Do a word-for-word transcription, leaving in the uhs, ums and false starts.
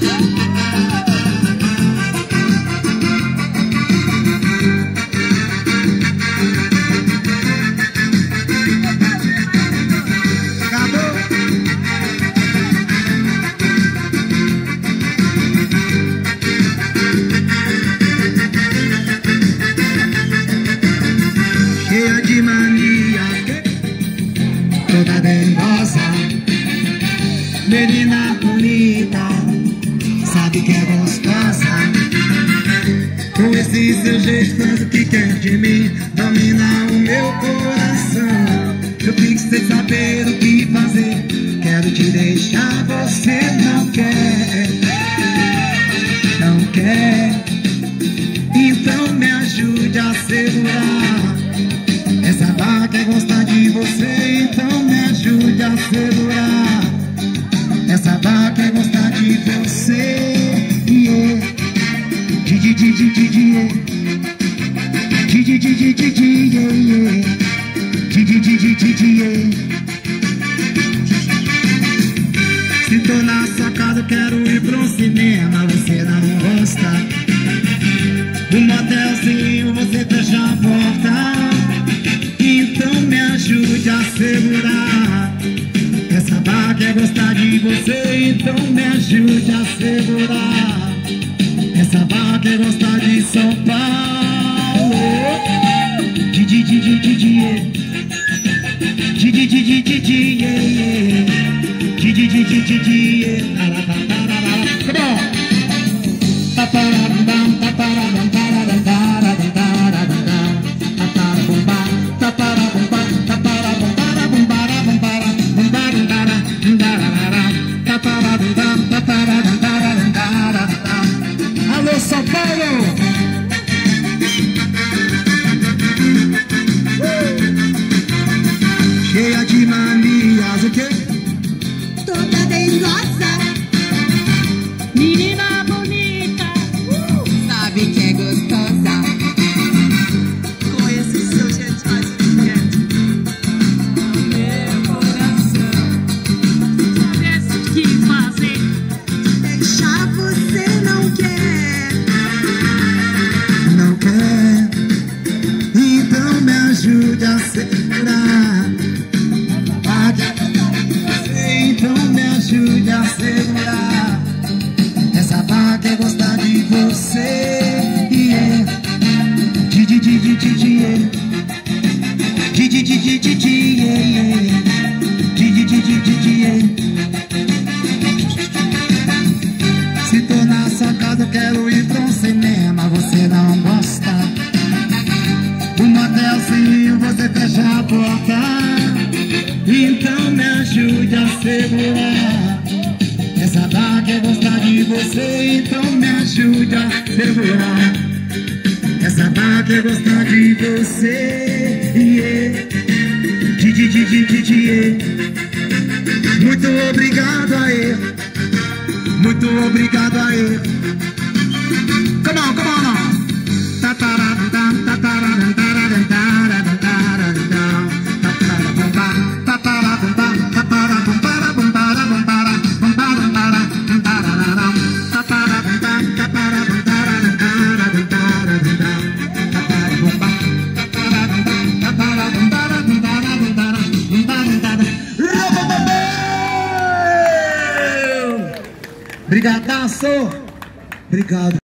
Cheia de mania, toda dengosa, menina bonita, sabe que é gostosa. Com esse seu jeito, tanto que quer de mim, domina o meu coração. Eu fico sem saber o que fazer, quero te deixar, você não quer, não quer. Então me ajude a segurar essa vaca, é gostar de você. Então me ajude a segurar essa vaca, é gostar de você. Yeah. Di di di di di di yeah. Di di di di di di yeah, yeah. Di di di di di di yeah. Se tô na sua casa, quero ir pro cinema, você não gosta. Um motelzinho, você fecha a porta. Então me ajude a segurar essa vaca, é gostar de você. Então me ajude a segurar essa vaca, é gostar de São Paulo. Di di di di di di di di di di di di di di di di di. Come on. Alô, São Paulo! Cheia de manias, o quê? Toda dengosa, menina bonita, uh, sabe que é gostosa. Com esse seu jeito faz o meu coração. Soubesse o que fazer, deixar você não quer, não quer. Então me ajude a segurar. Então me ajude a segurar essa vaca, é gostar de você. Yeah. Di di di di di di yeah. Di di di di di di yeah. Di di di di di di yeah. Se tô na sua casa, eu quero ir pra um cinema, você não gosta. Um motelzinho, você fecha a porta. Então me ajude a segurar essa vaca, é gostar de você. Então me ajude a segurar essa vaca, é gostar de você. Yeah. Di di di di di di yeah. Muito obrigado aí, muito obrigado aí. Come on, come on, on. Brigadaço! Obrigado.